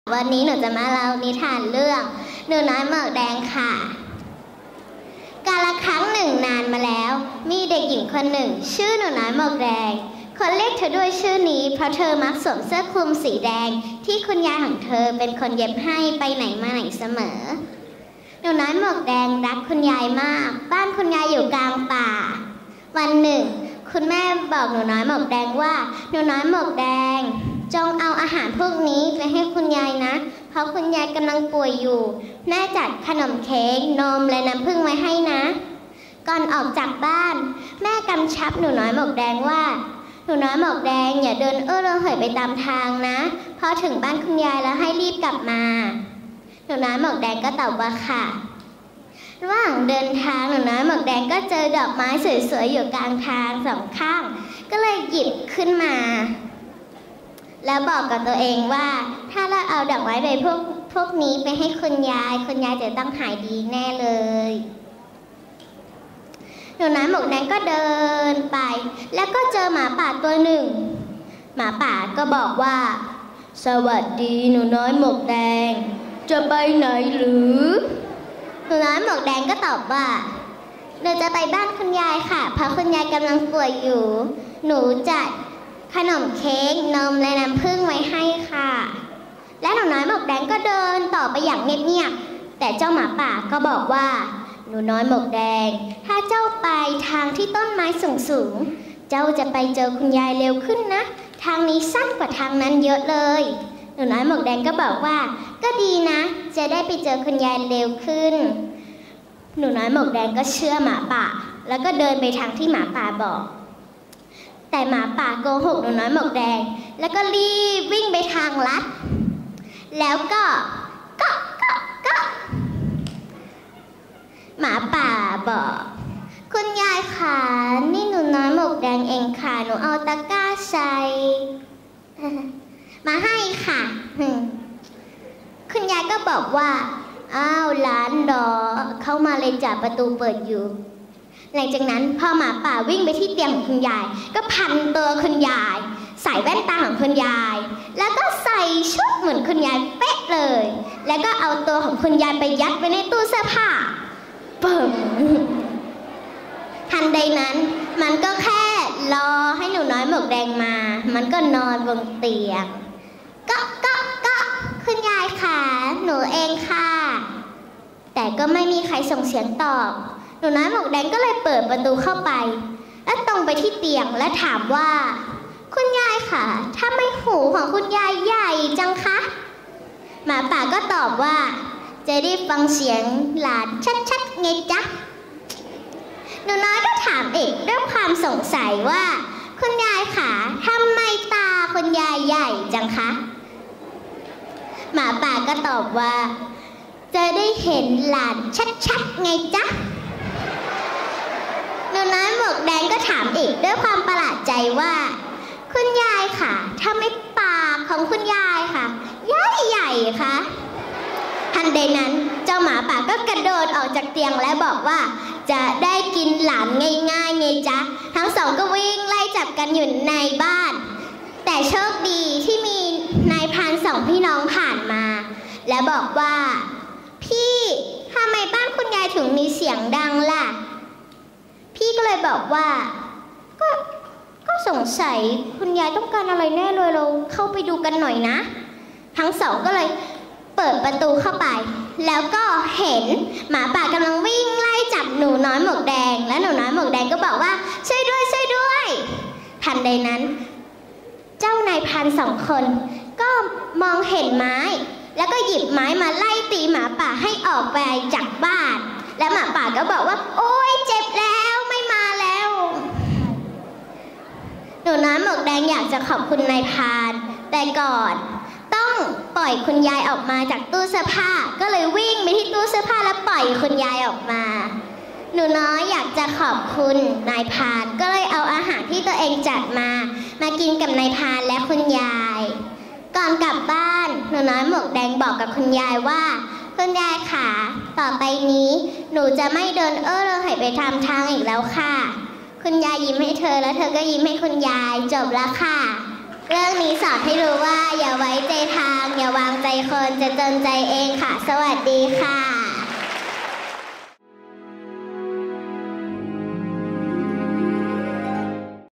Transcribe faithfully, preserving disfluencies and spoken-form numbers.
วันนี้หนูจะมาเล่านิทานเรื่องหนูน้อยหมวกแดงค่ะกาลครั้งหนึ่งนานมาแล้วมีเด็กหญิงคนหนึ่งชื่อหนูน้อยหมวกแดงคนเรียกเธอด้วยชื่อนี้เพราะเธอมักสวมเสื้อคลุมสีแดงที่คุณยายของเธอเป็นคนเย็บให้ไปไหนมาไหนเสมอหนูน้อยหมวกแดงรักคุณยายมากบ้านคุณยายอยู่กลางป่าวันหนึ่งคุณแม่บอกหนูน้อยหมวกแดงว่าหนูน้อยหมวกแดงจงเอาอาหารพวกนี้ไปให้คุณยายนะเพราะคุณยายกำลังป่วยอยู่แม่จัดขนมเค้กนมและน้ำผึ้งไว้ให้นะก่อนออกจากบ้านแม่กำชับหนูน้อยหมวกแดงว่าหนูน้อยหมวกแดงอย่าเดินเอ้อระเหยไปตามทางนะพอถึงบ้านคุณยายแล้วให้รีบกลับมาหนูน้อยหมวกแดงก็ตอบว่าค่ะระหว่างเดินทางหนูน้อยหมวกแดงก็เจอดอกไม้สวยๆอยู่กลางทางสองข้างก็เลยหยิบขึ้นมาแล้วบอกกับตัวเองว่าถ้าเราเอาดอกไม้ใบพวกพวกนี้ไปให้คุณยายคุณยายจะต้องหายดีแน่เลยหนูน้อยหมวกแดงก็เดินไปแล้วก็เจอหมาป่าตัวหนึ่งหมาป่าก็บอกว่าสวัสดีหนูน้อยหมวกแดงจะไปไหนหรือหนูน้อยหมวกแดงก็ตอบว่าหนูจะไปบ้านคุณยายค่ะเพราะคุณยายกำลังป่วยอยู่หนูจัดขนมเค้กนมและน้ำผึ้งไว้ให้ค่ะและหนูน้อยหมวกแดงก็เดินต่อไปอย่างเงียบๆแต่เจ้าหมาป่าก็บอกว่าหนูน้อยหมวกแดงถ้าเจ้าไปทางที่ต้นไม้สูงๆเจ้าจะไปเจอคุณยายเร็วขึ้นนะทางนี้สั้นกว่าทางนั้นเยอะเลยหนูน้อยหมวกแดงก็บอกว่าก็ดีนะจะได้ไปเจอคุณยายเร็วขึ้นหนูน้อยหมวกแดงก็เชื่อหมาป่าแล้วก็เดินไปทางที่หมาป่าบอกแต่หมาป่าโกหกหนูน้อยหมวกแดงแล้วก็รีบวิ่งไปทางลัดแล้วก็ก็ก็ก็หมาป่าบอกคุณยายค่ะนี่หนูน้อยหมวกแดงเองค่ะหนูเอาตะกร้าใส่มาให้ค่ะคุณยายก็บอกว่าอ้าวหลานดอเข้ามาเลยจ้ะประตูเปิดอยู่หลังจากนั้นพอหมาป่าวิ่งไปที่เตียงของคุณยายก็พันตัวคุณยายใส่แว่นตาของคุณยายแล้วก็ใส่ชุดเหมือนคุณยายเป๊ะเลยแล้วก็เอาตัวของคุณยายไปยัดไว้ในตู้เสื้อผ้าปึ้งทันใดนั้นมันก็แค่รอให้หนูน้อยหมวกแดงมามันก็นอนบนเตียงก็ก็ก็คุณยายค่ะหนูเองค่ะแต่ก็ไม่มีใครส่งเสียงตอบหนูน้อยหมวกแดงก็เลยเปิดประตูเข้าไปแล้วตรงไปที่เตียงและถามว่าคุณยายค่ะทำไมหูของคุณยายใหญ่จังคะหมาป่าก็ตอบว่าจะได้ฟังเสียงหลานชัดๆไงจ๊ะหนูน้อยก็ถามอีกด้วยความสงสัยว่าคุณยายค่ะทำไมตาคุณยายใหญ่จังคะหมาป่าก็ตอบว่าจะได้เห็นหลานชัดๆไงจ๊ะหนูน้อยหมวกแดงก็ถามอีกด้วยความประหลาดใจว่าคุณยายค่ะทำไมปากของคุณยายค่ะใหญ่ใหญ่คะทันใดนั้นเจ้าหมาป่าก็กระโดดออกจากเตียงและบอกว่าจะได้กินหลานง่ายๆไงจ๊ะทั้งสองก็วิ่งไล่จับกันอยู่ในบ้านแต่โชคดีที่มีนายพรานสองพี่น้องผ่านมาและบอกว่าพี่ทำไมบ้านคุณยายถึงมีเสียงดังล่ะพี่ก็เลยบอกว่าก็ก็สงสัยคุณยายต้องการอะไรแน่เลยเราเข้าไปดูกันหน่อยนะทั้งสองก็เลยเปิดประตูเข้าไปแล้วก็เห็นหมาป่ากำลังวิ่งไล่จับหนูน้อยหมวกแดงและหนูน้อยหมวกแดงก็บอกว่าช่วยด้วยช่วยด้วยทันใดนั้นเจ้านายพรานสองคนก็มองเห็นไม้แล้วก็หยิบไม้มาไล่ตีหมาป่าให้ออกไปจากบ้านและหมาป่าก็บอกว่าโอ๊ยเจ็บแล้วไม่มาแล้วหนูน้อยหมวกแดงอยากจะขอบคุณนายพรานแต่ก่อนต้องปล่อยคุณยายออกมาจากตู้เสื้อผ้าก็เลยวิ่งไปที่ตู้เสื้อผ้าแล้วปล่อยคุณยายออกมาหนูน้อยอยากจะขอบคุณนายพรานก็เลยเอาอาหารที่ตัวเองจัดมามากินกับนายพรานและคุณยายก่อนกลับบ้านหนูน้อยหมวกแดงบอกกับคุณยายว่าคุณยายค่ะต่อไปนี้หนูจะไม่เดินเอ้อระเหยไปทำทางอีกแล้วค่ะคุณยายยิ้มให้เธอแล้วเธอก็ยิ้มให้คุณยายจบแล้วค่ะเรื่องนี้สอนให้รู้ว่าอย่าไว้ใจทางอย่าวางใจคนจะจนใจเองค่ะสวัสดีค่ะ